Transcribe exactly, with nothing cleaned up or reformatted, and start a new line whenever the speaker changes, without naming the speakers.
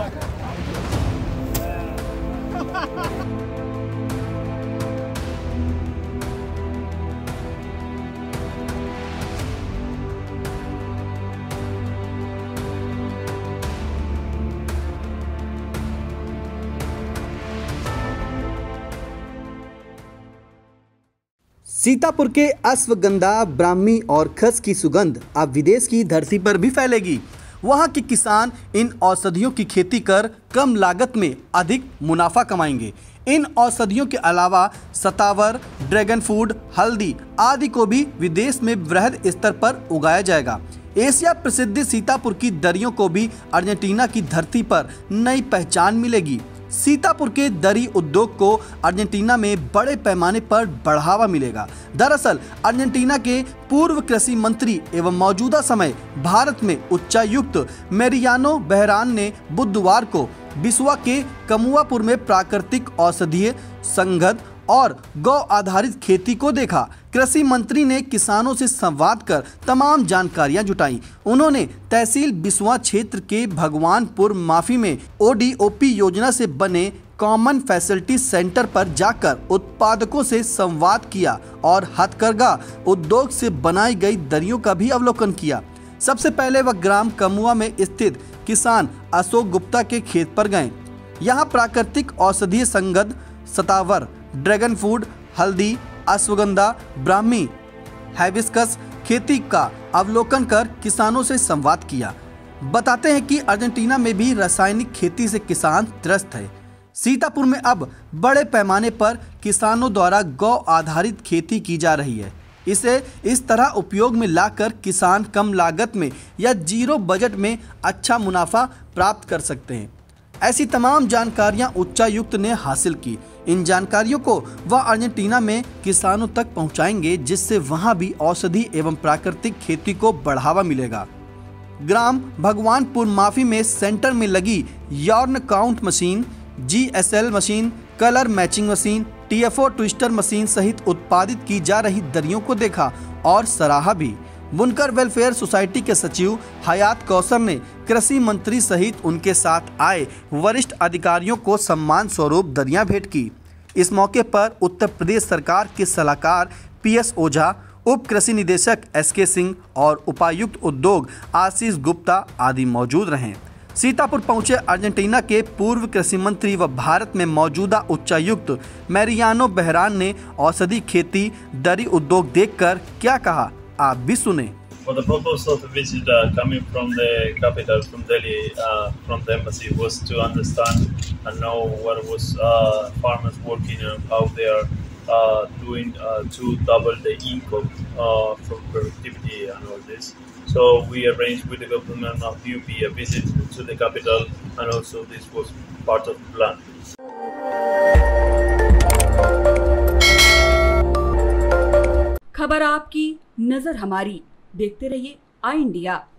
सीतापुर के अश्वगंधा, ब्राह्मी और खस की सुगंध अब विदेश की धरती पर भी फैलेगी। वहां के किसान इन औषधियों की खेती कर कम लागत में अधिक मुनाफा कमाएंगे। इन औषधियों के अलावा सतावर, ड्रैगन फ्रूट, हल्दी आदि को भी विदेश में वृहद स्तर पर उगाया जाएगा। एशिया प्रसिद्ध सीतापुर की दरियों को भी अर्जेंटीना की धरती पर नई पहचान मिलेगी। सीतापुर के दरी उद्योग को अर्जेंटीना में बड़े पैमाने पर बढ़ावा मिलेगा। दरअसल अर्जेंटीना के पूर्व कृषि मंत्री एवं मौजूदा समय भारत में उच्चायुक्त मैरियानो बेहरान ने बुधवार को बिसवा के कमुआपुर में प्राकृतिक औषधीय संघद और गौ आधारित खेती को देखा। कृषि मंत्री ने किसानों से संवाद कर तमाम जानकारियां जुटाई। उन्होंने तहसील बिसवा क्षेत्र के भगवानपुर माफी में ओ डी ओ पी योजना से बने कॉमन फैसिलिटी सेंटर पर जाकर उत्पादकों से संवाद किया और हथकरघा उद्योग से बनाई गई दरियों का भी अवलोकन किया। सबसे पहले वह ग्राम कमुआ में स्थित किसान अशोक गुप्ता के खेत पर गए। यहाँ प्राकृतिक औषधीय संघद, सतावर, ड्रैगन फ्रूट, हल्दी, अश्वगंधा, ब्राह्मी, हाइबिस्कस खेती का अवलोकन कर किसानों से संवाद किया। बताते हैं कि अर्जेंटीना में भी रासायनिक खेती से किसान त्रस्त है। सीतापुर में अब बड़े पैमाने पर किसानों द्वारा गौ आधारित खेती की जा रही है। इसे इस तरह उपयोग में लाकर किसान कम लागत में या जीरो बजट में अच्छा मुनाफा प्राप्त कर सकते हैं। ऐसी तमाम जानकारियां उच्चायुक्त ने हासिल की। इन जानकारियों को वह अर्जेंटीना में किसानों तक पहुंचाएंगे, जिससे वहां भी औषधि एवं प्राकृतिक खेती को बढ़ावा मिलेगा। ग्राम भगवानपुर माफी में सेंटर में लगी yarn count machine, G S L machine, colour matching machine, T F O twister machine सहित उत्पादित की जा रही दरियों को देखा और सराहा भी। बुनकर वेलफेयर सोसाइटी के सचिव हयात कौसर ने कृषि मंत्री सहित उनके साथ आए वरिष्ठ अधिकारियों को सम्मान स्वरूप दरियां भेंट की। इस मौके पर उत्तर प्रदेश सरकार के सलाहकार पी एस ओझा, उप कृषि निदेशक एस के सिंह और उपायुक्त उद्योग आशीष गुप्ता आदि मौजूद रहे। सीतापुर पहुंचे अर्जेंटीना के पूर्व कृषि मंत्री व भारत में मौजूदा उच्चायुक्त मैरियानो बेहरान ने औषधि खेती, दरी उद्योग देखकर क्या कहा, आप भी सुने।
For the purpose of the visit uh, coming from the capital, from Delhi, uh, from the embassy, was to understand and know what was uh, farmers working and how they are uh, doing uh, to double the income uh, from productivity and all this. So we arranged with the government of U P a visit to the capital, and also this was part of the plan.
खबर आपकी, नजर हमारी। देखते रहिए आई India.